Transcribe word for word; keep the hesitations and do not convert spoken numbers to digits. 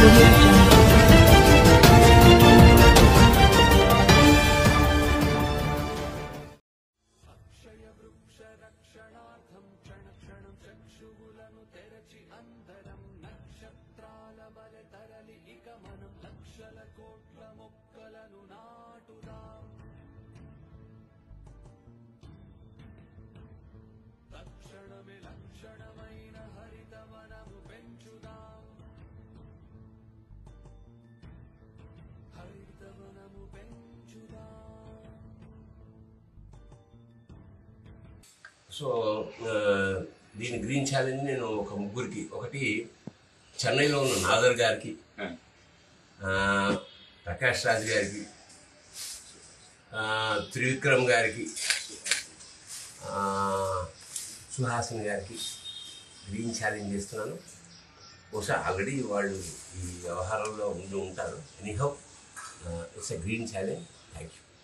audio jungle. So దీని green challenge నేను ఒక ముగ్గురికి, ఒకటి చెన్నైలో ఉన్న నాదర్ గారికి, ప్రకాష్ రాజ్ గారికి, త్రివిక్రమ్ గారికి, సుహాసిని గారికి గ్రీన్ ఛాలెంజ్ చేస్తున్నాను. బహుశా ఆల్రెడీ వాళ్ళు ఈ వ్యవహారంలో ఉండి ఉంటారు. Anyhow it's a green challenge. Thank you.